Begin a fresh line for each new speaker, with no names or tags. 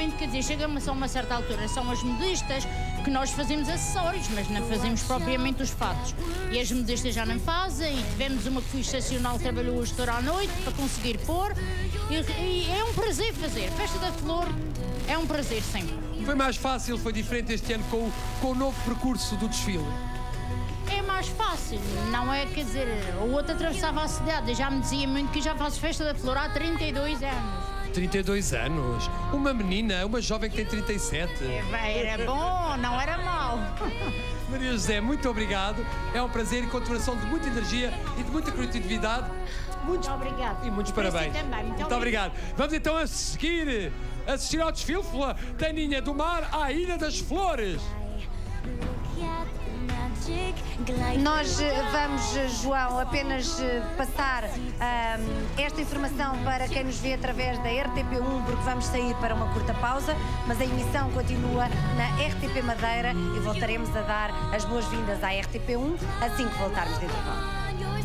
propriamente, quer dizer, chegamos a uma certa altura, são as modistas que nós fazemos acessórios, mas não fazemos propriamente os fatos. E as modistas já não fazem, e tivemos uma que foi excepcional, trabalhou hoje toda a noite para conseguir pôr, e é um prazer fazer. Festa da Flor é um prazer sempre.
Foi mais fácil, foi diferente este ano com o novo percurso do desfile?
É mais fácil, não é, quer dizer, o outro atravessava a cidade, já me dizia muito que já faço Festa da Flor há 32 anos.
32 anos? Uma menina, uma jovem que tem 37.
Era bom, não era mau.
Maria José, muito obrigado. É um prazer e continuação de muita energia e de muita criatividade.
Muito obrigado.
E muitos parabéns.
Também.
Muito obrigado. Vamos então assistir ao desfile da Ninha do Mar à Ilha das Flores.
Nós vamos, João, apenas passar esta informação para quem nos vê através da RTP1, porque vamos sair para uma curta pausa, mas a emissão continua na RTP Madeira e voltaremos a dar as boas-vindas à RTP1 assim que voltarmos de intervalo.